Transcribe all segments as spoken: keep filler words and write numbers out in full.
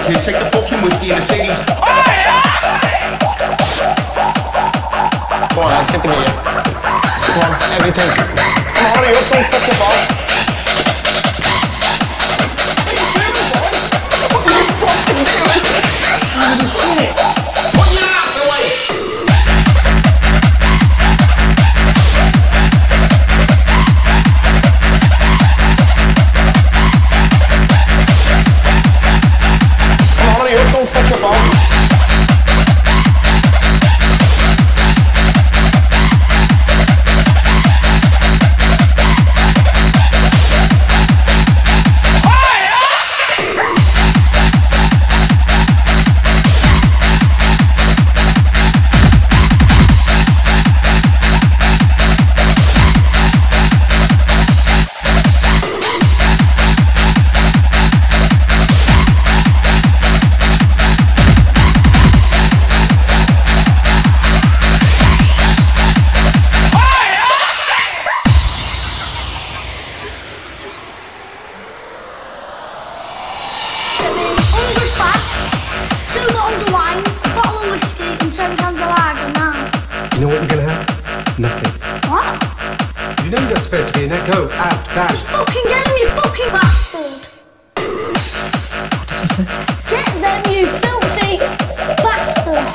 kids, take the fucking whiskey in the cities. Oh, yeah! Come on, let's get the gear. Come on, everything. Come on, hurry up, don't fuck your balls. What are you fucking doing? Holy shit. Put your ass away. Don't touch your ball. You know what you're gonna have? Nothing. What? You know you're not supposed to be in there. Go out, dash. Just fucking get them, you fucking bastard! What did you say? Get them, you filthy bastard!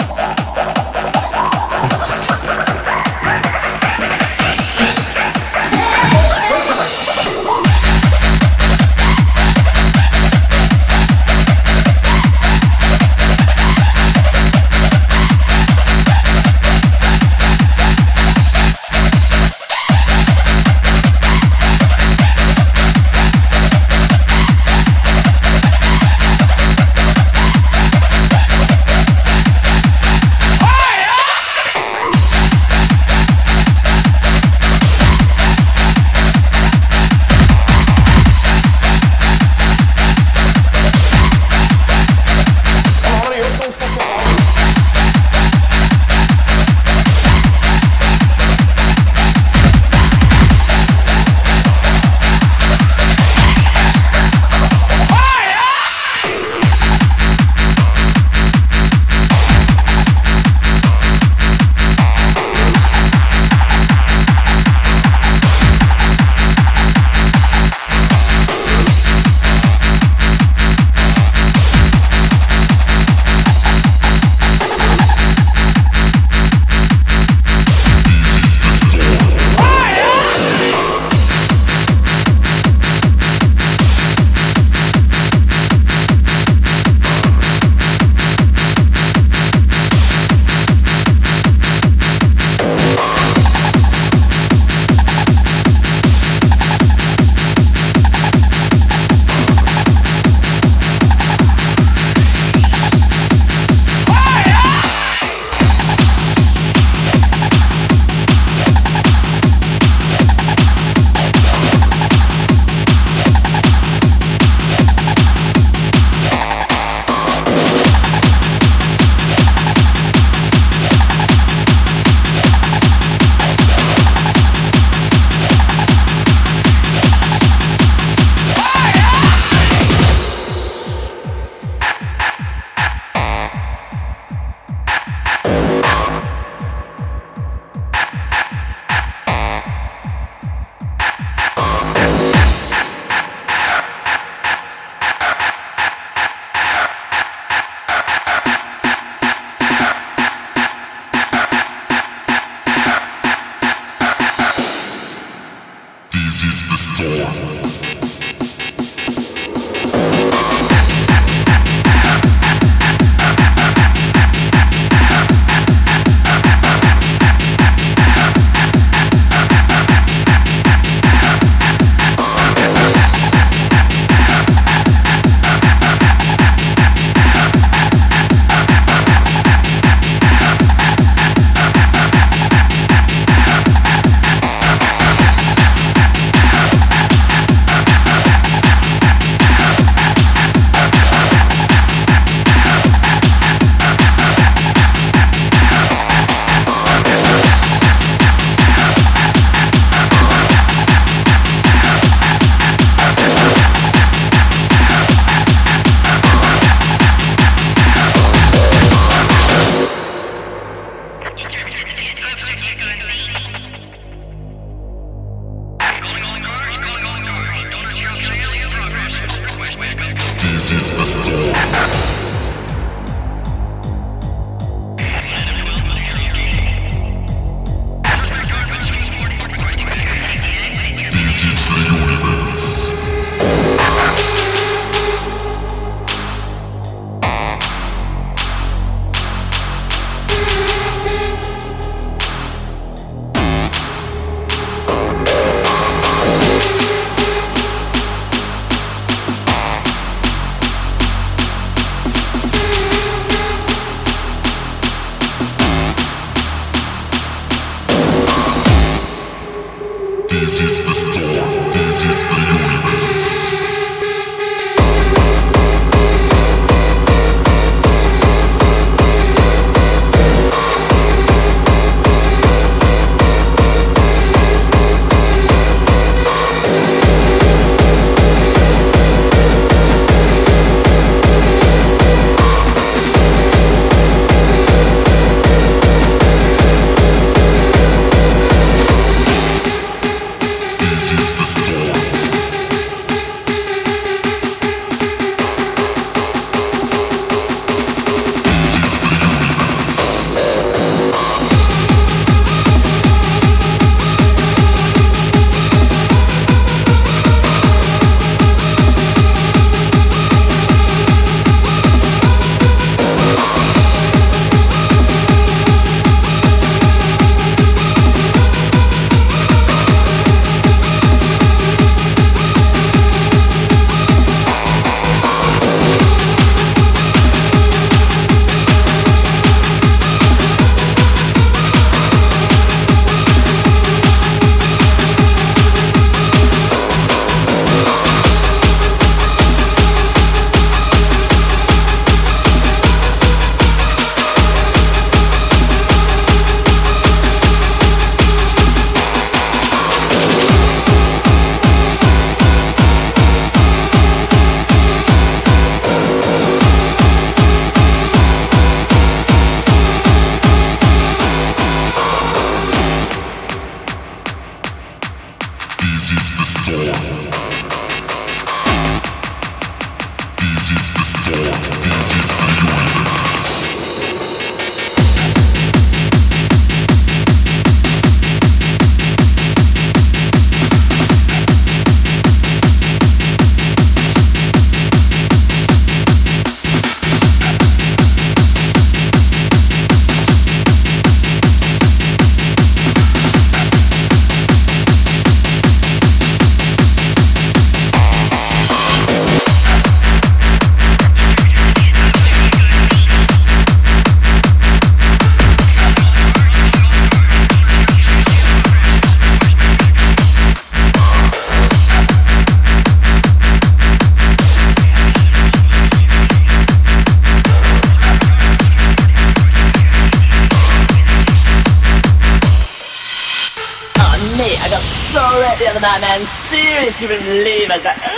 the other night, man. Seriously, you wouldn't believe. I was like,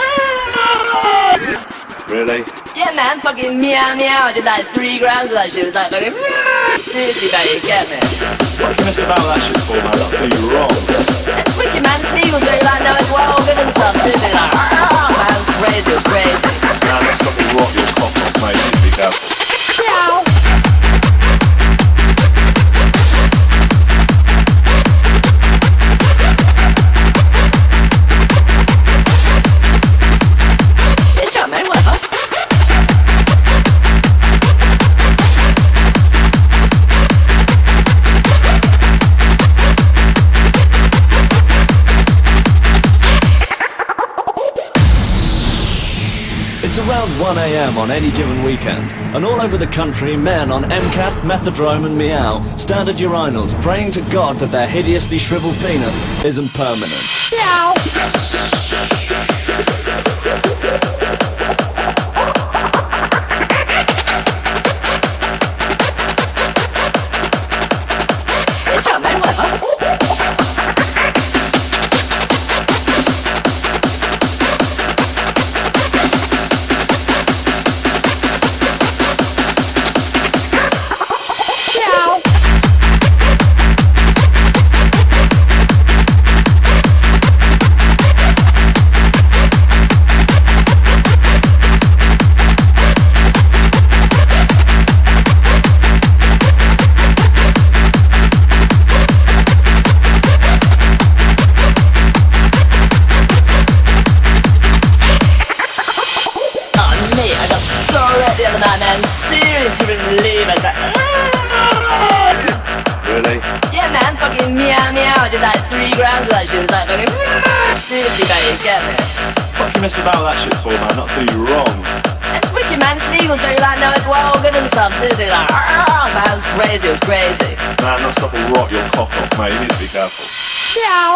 ah! Really? Yeah, man. Fucking meow meow. I did like three grams of that shit. It was like fucking. Seriously, man, you get me. What can you mess about that shit for, man? That'll do you wrong. It's wicked, man. It's legal, so like, no, it's well good and stuff. Isn't it? Like, ah, man, it's crazy. It's crazy. Man, let's not be rot your cock off, mate. You be careful. Ciao. It's around one A M on any given weekend, and all over the country men on MCAT, Methadrome and Meow stand at urinals praying to God that their hideously shriveled penis isn't permanent. Ciao. fifty, mate, you get it. What you mess about that shit for, man? Not do you wrong. It's wicked, man. It's legal, so you like know it's well good and stuff, did it? Like, ah, man, it's crazy, it was crazy. Man, that stuff will rot your cock off, mate. You need to be careful. Ciao.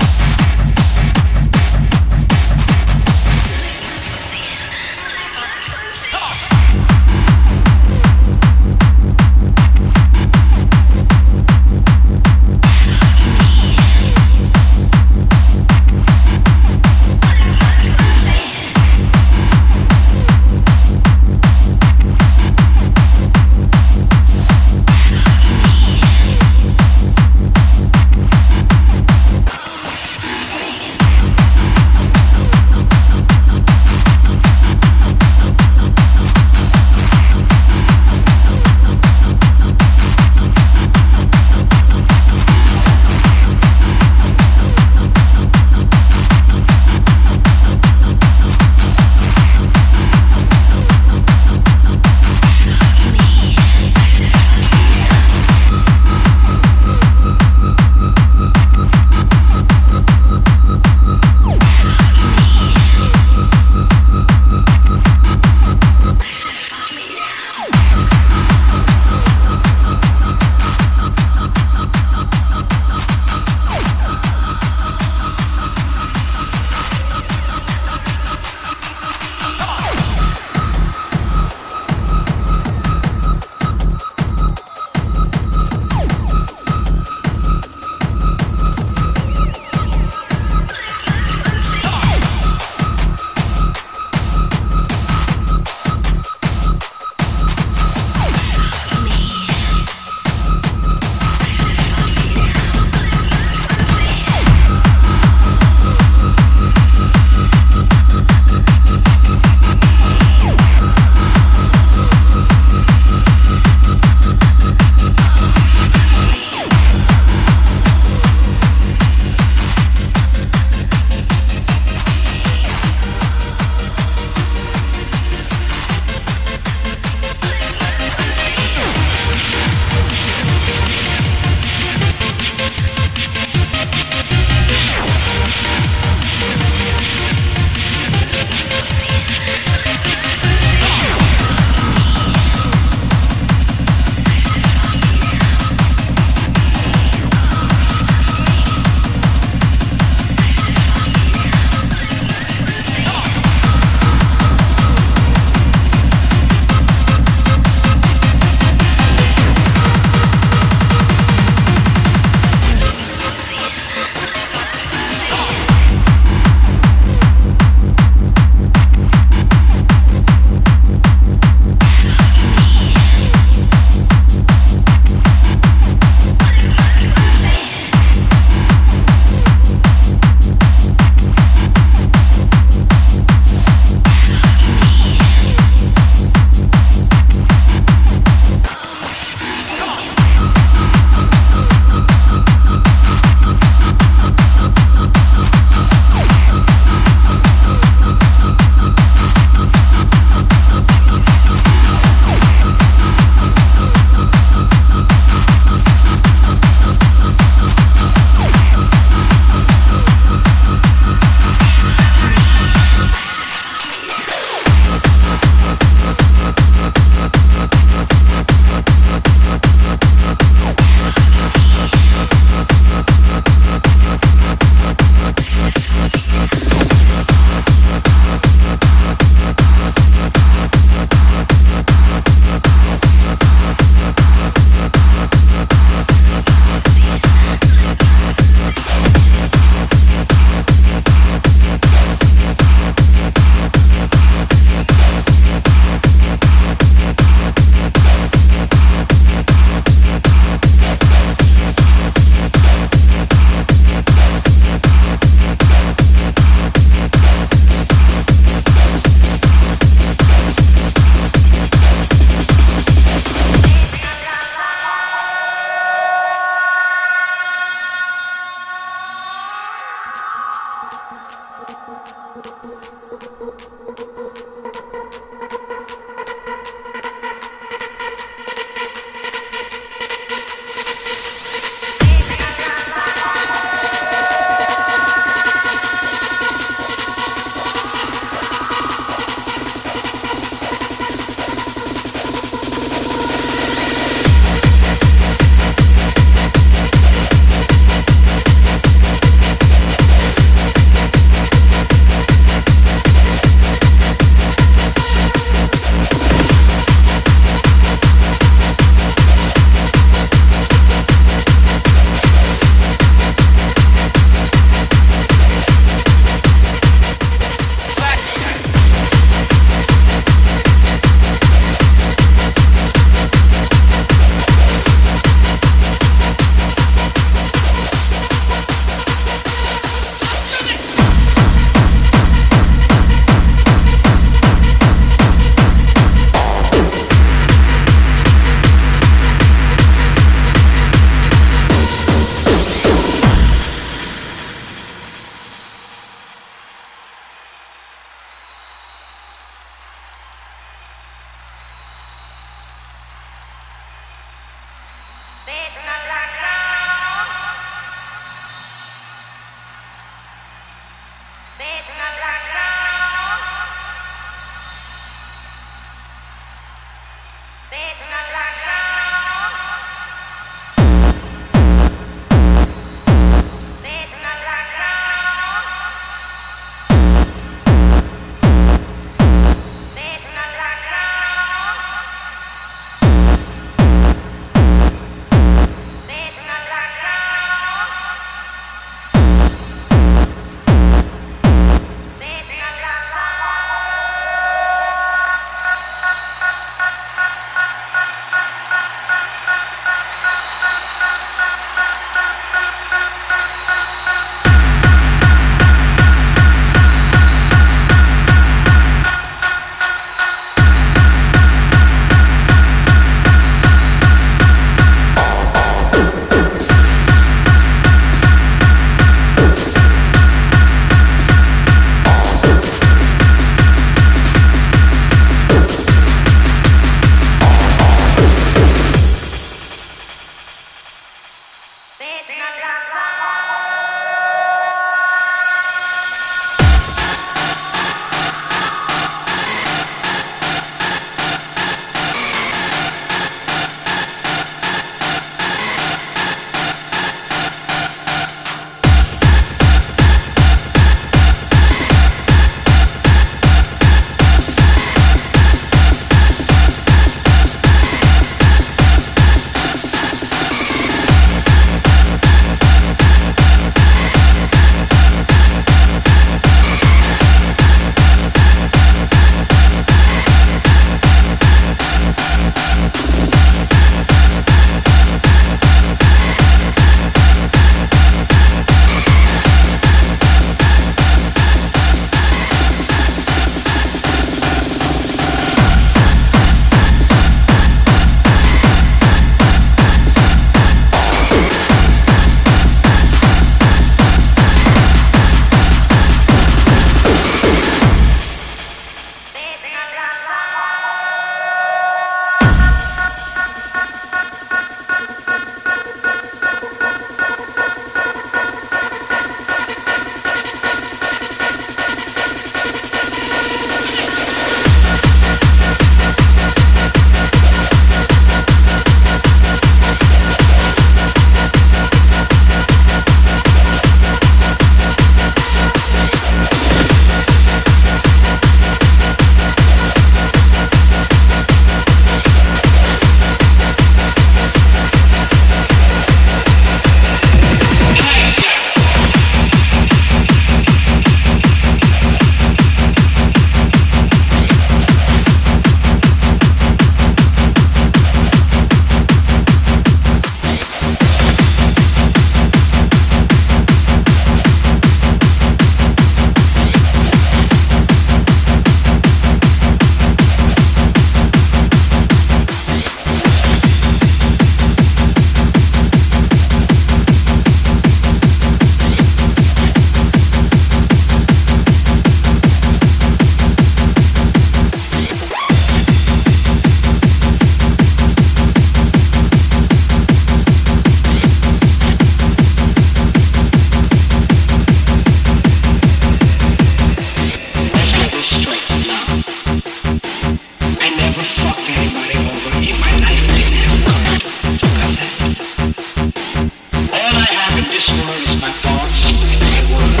fucked anybody over in my life. I didn't have a car. You got that? All I have in this world is my thoughts and my words.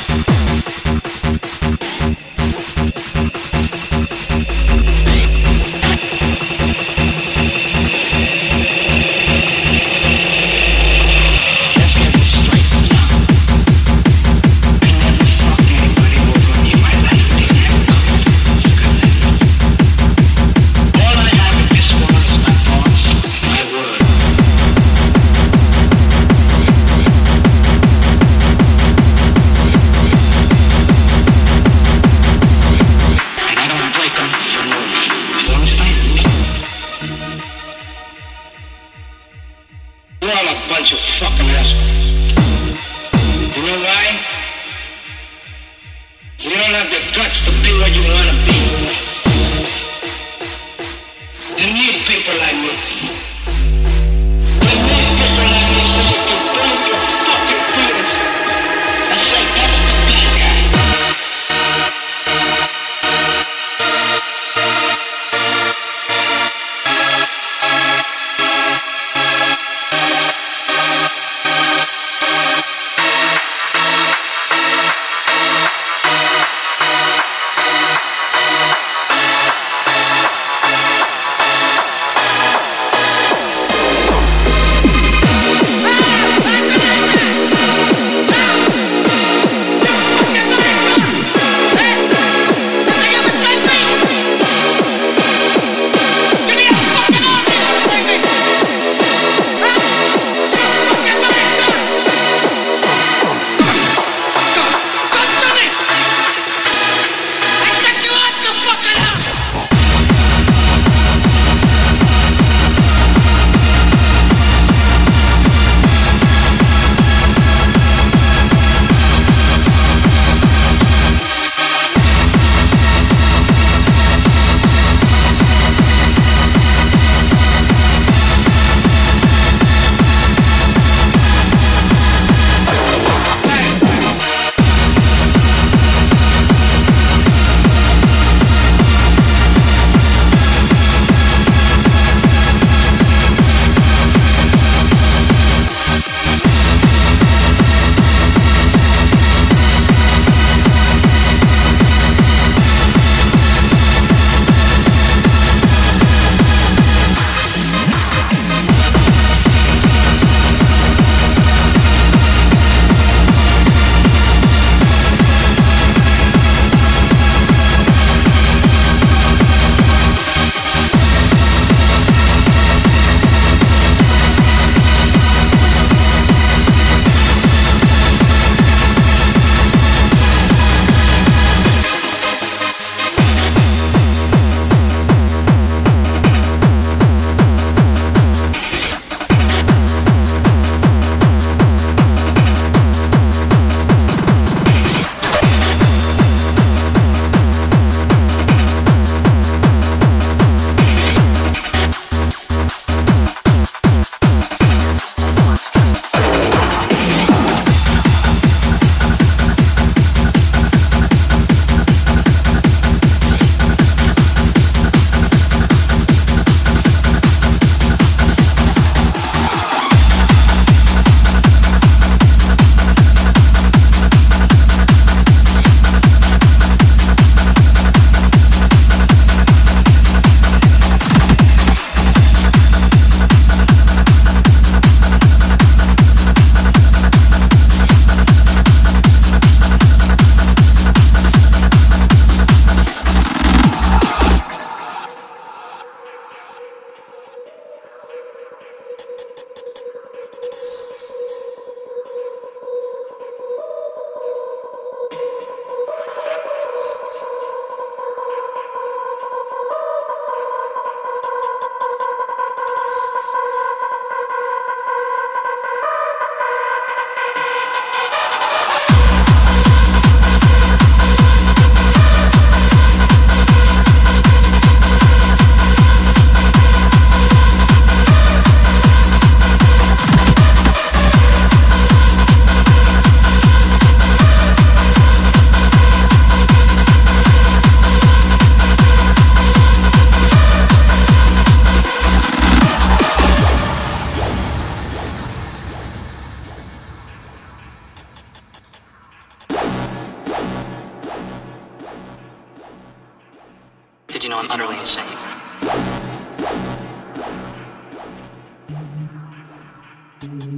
Let's get this straight now. I never fucked anybody over in my life. I didn't have a car. You got that? All I have in this world is my thoughts and my words. And I don't break them for no reason. You understand? You're all a bunch of fucking assholes. You know why? You don't have the guts to be what you want to be. You need people like me. You need people like me so you can burn your fucking feelings. I say that's the bad guy.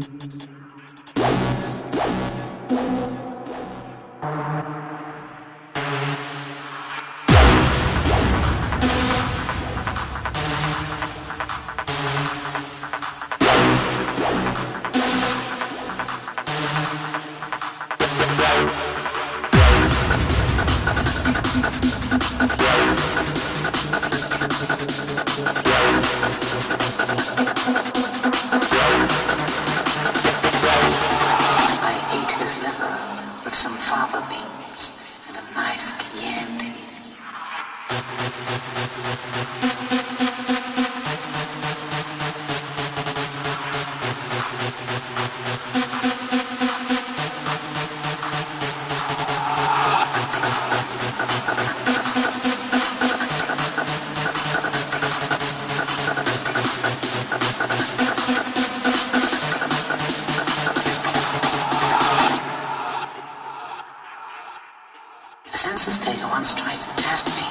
The census taker once tried to test me.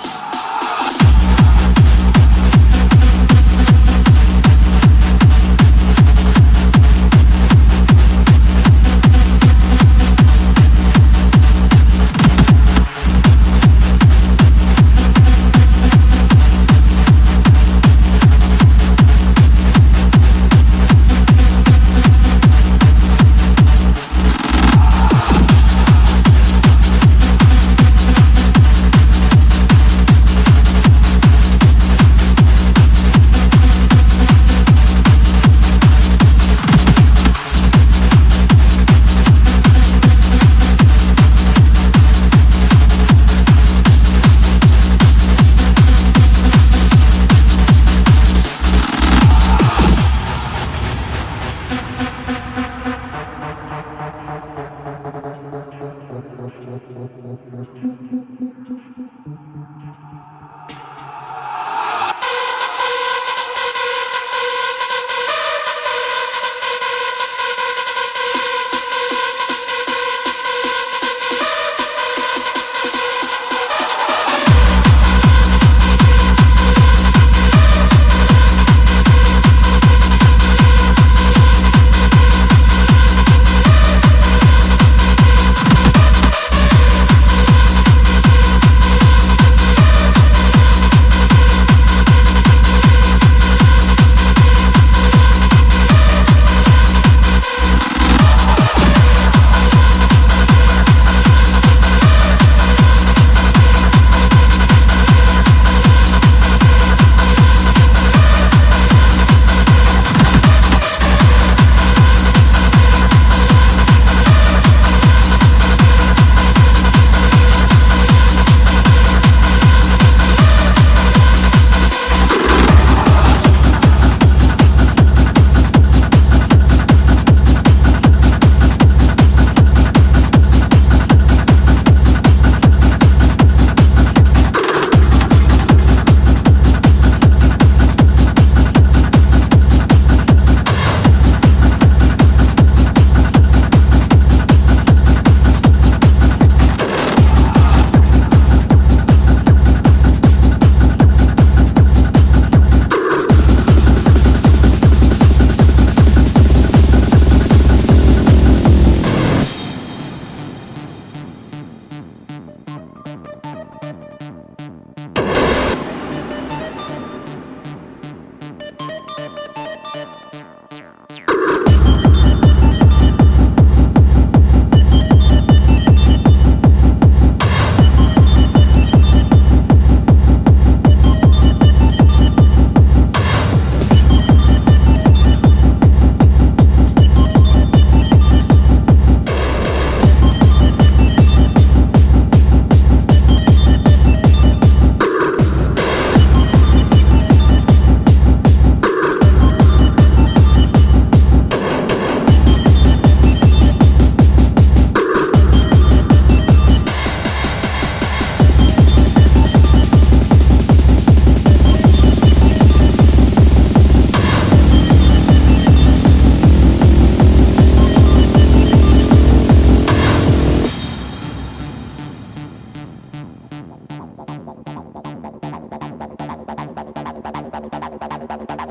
Bye.